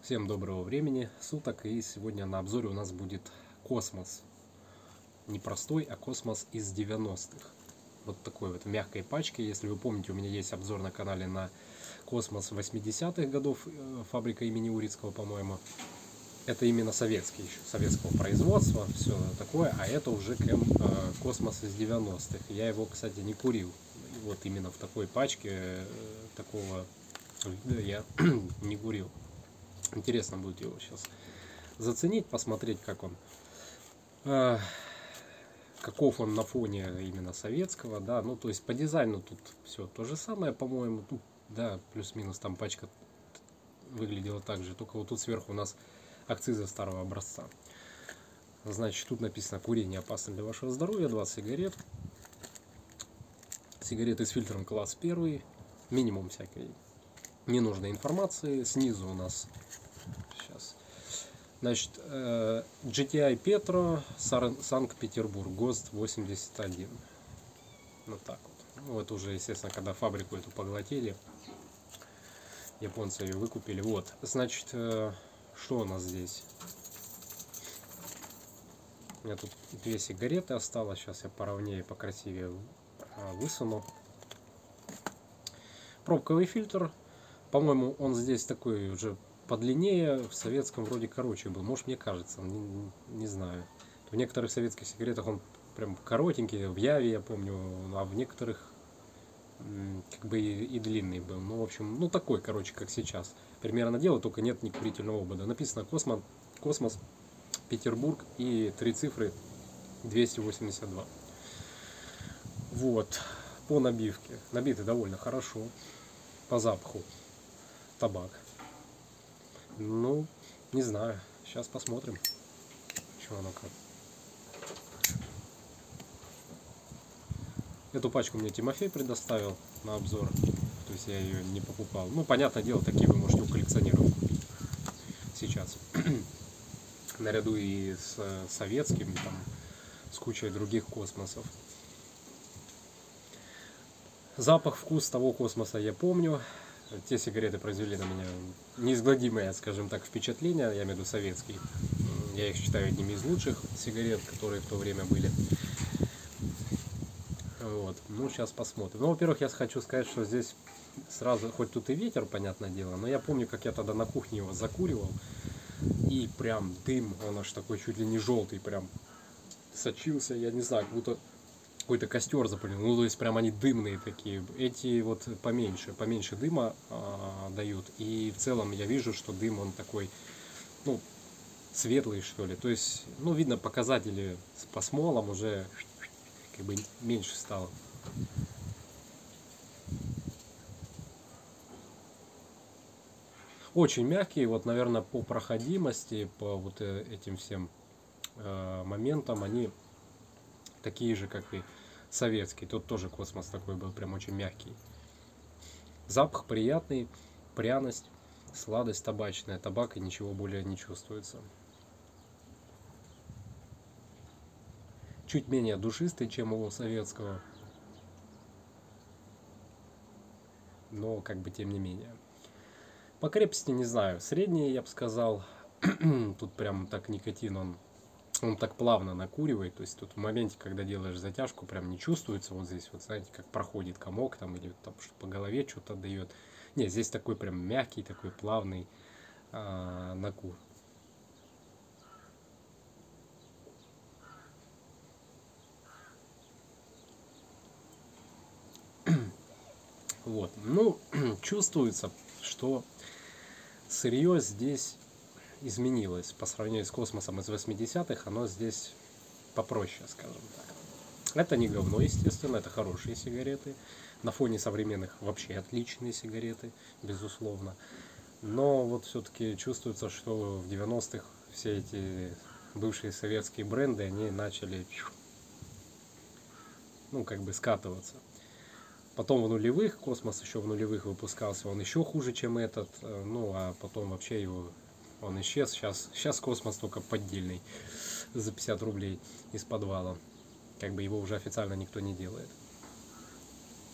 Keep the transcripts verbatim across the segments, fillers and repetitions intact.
Всем доброго времени суток, и сегодня на обзоре у нас будет космос. Не простой, а космос из девяностых. Вот такой вот в мягкой пачке. Если вы помните, у меня есть обзор на канале на космос восьмидесятых годов, фабрика имени Урицкого, по-моему. Это именно советский, еще советского производства, все такое, а это уже крем, э, космос из девяностых. Я его, кстати, не курил. Вот именно в такой пачке э, такого я не курил. Интересно будет его сейчас заценить, посмотреть, как он, э, каков он на фоне именно советского, да. Ну, то есть по дизайну тут все то же самое, по-моему, ну, да, плюс-минус там пачка выглядела так же, только вот тут сверху у нас акцизы старого образца. Значит, тут написано: курение опасно для вашего здоровья, двадцать сигарет. Сигареты с фильтром класс первый, минимум всякой ненужной информации. Снизу у нас сейчас, значит, джи ти ай Petro, Санкт-Петербург, ГОСТ восемьдесят один. Вот так вот. Ну, это уже, естественно, когда фабрику эту поглотили, японцы ее выкупили. Вот, значит, что у нас здесь? У меня тут две сигареты осталось. Сейчас я поровнее, покрасивее высуну. Пробковый фильтр. По-моему, он здесь такой уже подлиннее. В советском вроде короче был. Может, мне кажется. Не, не знаю. В некоторых советских сигаретах он прям коротенький. В Яве, я помню. А в некоторых как бы и, и длинный был. Ну, в общем, ну такой, короче, как сейчас. Примерно дело, только нет некурительного обода. Написано Космос, Космос, Петербург и три цифры двести восемьдесят два. Вот. По набивке. Набиты довольно хорошо. По запаху табак. Ну, не знаю. Сейчас посмотрим, что оно как. Эту пачку мне Тимофей предоставил на обзор. То есть я ее не покупал. Ну, понятное дело, такие вы можете у коллекционеров купить сейчас. Наряду и с советским, там, с кучей других космосов. Запах, вкус того космоса я помню. Те сигареты произвели на меня неизгладимое, скажем так, впечатление. Я имею в виду советские. Я их считаю одними из лучших сигарет, которые в то время были. Вот. Ну, сейчас посмотрим. Ну, во-первых, я хочу сказать, что здесь сразу, хоть тут и ветер, понятное дело, но я помню, как я тогда на кухне его закуривал. И прям дым, он аж такой чуть ли не желтый, прям сочился. Я не знаю, как будто какой-то костер запалил. Ну, то есть прям они дымные такие. Эти вот поменьше, поменьше дыма а, дают. И в целом я вижу, что дым он такой, ну, светлый, что ли. То есть, ну, видно, показатели по смолам уже как бы меньше стало. Очень мягкие, вот, наверное, по проходимости, по вот этим всем э, моментам, они такие же, как и советский. Тут тоже космос такой был, прям очень мягкий. Запах приятный, пряность, сладость табачная, табак, и ничего более не чувствуется. Чуть менее душистый, чем у советского, но как бы тем не менее. По крепости не знаю, средний, я бы сказал. Тут прям так никотин, он, он так плавно накуривает. То есть тут в моменте, когда делаешь затяжку, прям не чувствуется вот здесь, вот знаете, как проходит комок там, или там что по голове что-то отдает. Нет, здесь такой прям мягкий, такой плавный а, накур. Вот, ну, чувствуется, что сырье здесь изменилось по сравнению с космосом из восьмидесятых, оно здесь попроще, скажем так. Это не говно, естественно, это хорошие сигареты. На фоне современных вообще отличные сигареты, безусловно. Но вот все-таки чувствуется, что в девяностых все эти бывшие советские бренды, они начали, ну, как бы скатываться. Потом в нулевых, космос еще в нулевых выпускался, он еще хуже, чем этот. Ну, а потом вообще его, он исчез. Сейчас, сейчас космос только поддельный за пятьдесят рублей из подвала. Как бы его уже официально никто не делает.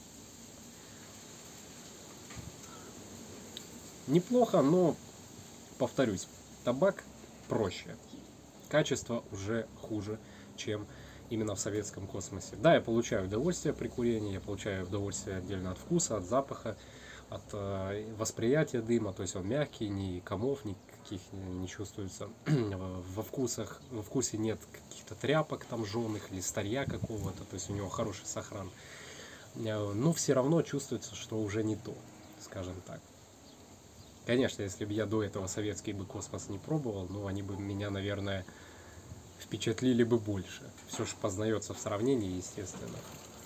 Неплохо, но повторюсь, табак проще, качество уже хуже, чем именно в советском космосе. Да, я получаю удовольствие при курении, я получаю удовольствие отдельно от вкуса, от запаха, от э, восприятия дыма, то есть он мягкий, ни комов, никаких не, не чувствуется во вкусах, во вкусе нет каких-то тряпок там жженых или старья какого-то, то есть у него хороший сохран. Но все равно чувствуется, что уже не то, скажем так. Конечно, если бы я до этого советский бы космос не пробовал, ну они бы меня, наверное, впечатлили бы больше. Все же познается в сравнении, естественно.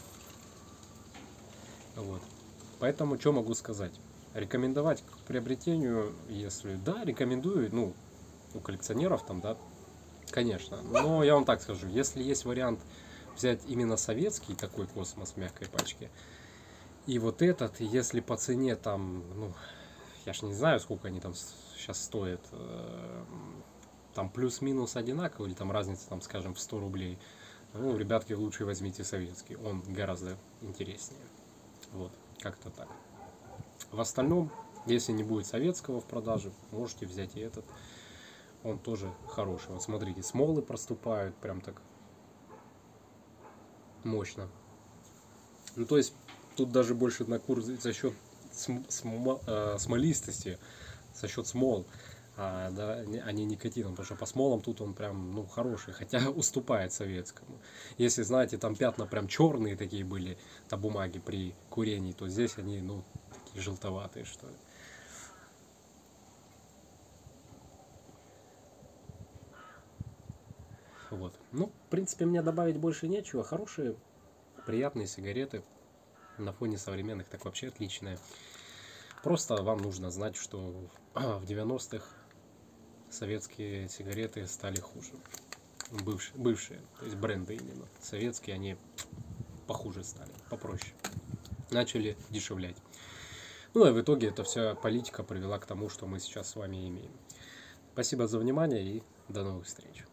Вот. Поэтому, что могу сказать? Рекомендовать к приобретению, если да, рекомендую, ну, у коллекционеров там, да, конечно. Но я вам так скажу, если есть вариант взять именно советский такой космос в мягкой пачке, и вот этот, если по цене там, ну, я ж не знаю, сколько они там сейчас стоят, там плюс-минус одинаково, или там разница, там, скажем, в сто рублей, ну, ребятки, лучше возьмите советский, он гораздо интереснее. Вот, как-то так. В остальном, если не будет советского в продаже, можете взять и этот. Он тоже хороший. Вот смотрите, смолы проступают прям так мощно. Ну, то есть, тут даже больше на курс за счет см см э, смолистости, за счет смол, а, да, а не никотином, потому что по смолам тут он прям, ну, хороший, хотя уступает советскому. Если, знаете, там пятна прям черные такие были на бумаге при курении, то здесь они, ну, такие желтоватые, что ли. Вот. Ну, в принципе, мне добавить больше нечего. Хорошие, приятные сигареты. На фоне современных так вообще отличные. Просто вам нужно знать, что в девяностых советские сигареты стали хуже. Бывшие, бывшие, то есть бренды именно. Советские, они похуже стали, попроще. Начали дешевлять. Ну и в итоге эта вся политика привела к тому, что мы сейчас с вами имеем. Спасибо за внимание и до новых встреч.